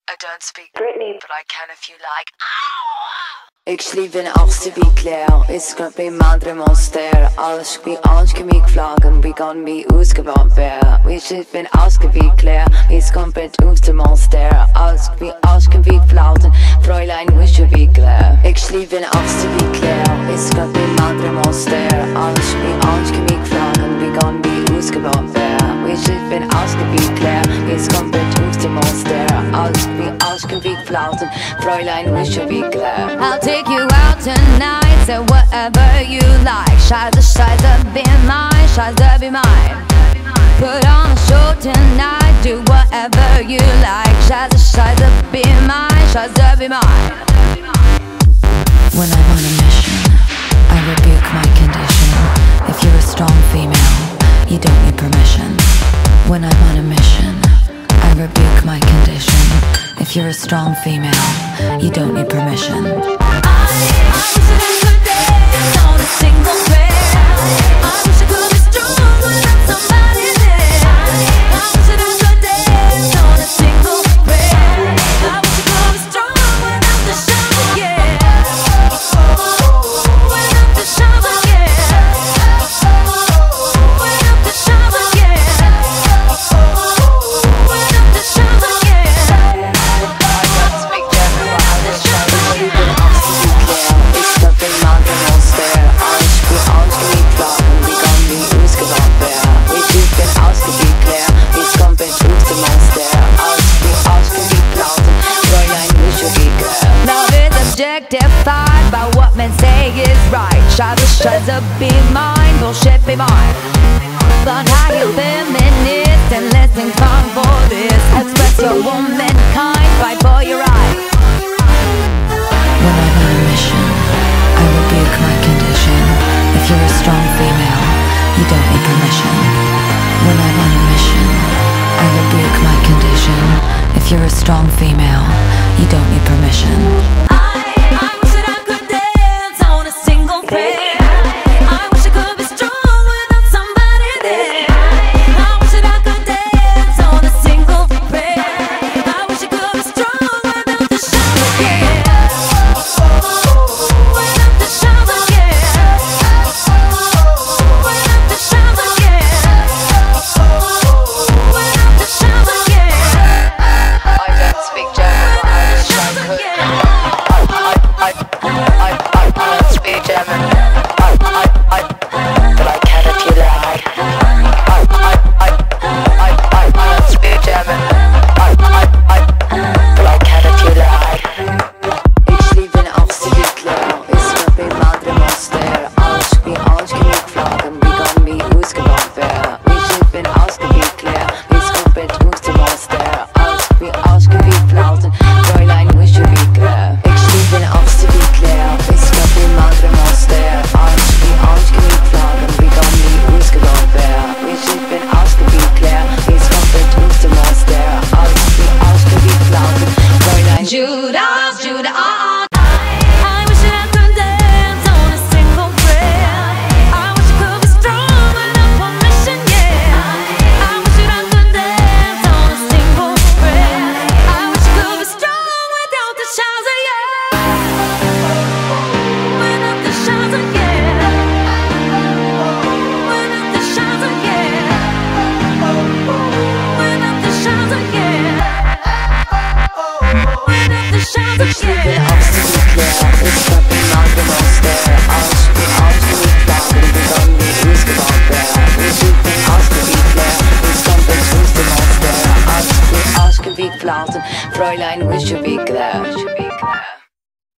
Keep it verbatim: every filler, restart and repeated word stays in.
I don't speak Britney, but I can if you like. Ik sliep in achtste wie Claire, is kan bij madre monster. Alles wie ons gemik vlaggen, we kan wie uitgebouwd werden. We sliep in achtste wie Claire, is kan bij oefste monster. Alles wie ons gemik flauten, Fräulein wist je wie Claire. Ik sliep in achtste wie Claire, is kan bij madre monster. Alles wie ons gemik vlaggen, we kan wie uitgebouwd werden. We sliep in achtste wie Claire, is kan bij oefste monster. Alles wie ons gemik flauten, Fräulein wist je wie Claire. I'll take you out tonight, say whatever you like. Scheiße, scheiße, be mine, scheiße, be mine. Put on a show tonight, do whatever you like. Scheiße, scheiße, be mine, scheiße, be mine. When I'm on a mission, I rebuke my condition. If you're a strong female, you don't need permission. When I'm on a mission, I rebuke my condition. If you're a strong female, you don't need permission. Objectified by what men say is right. Scheiße, scheiße, be mine, bullshit, be mine. But how you feminist and listen, come for this. Express your womankind, fight for your right. When I'm on a mission, I rebuke my condition. If you're a strong female, you don't need permission. When I'm on a mission, I rebuke my condition. If you're a strong female, you don't need permission. Judas, Judas, uh, uh. Flauten, Fräulein, wist je wie Claire?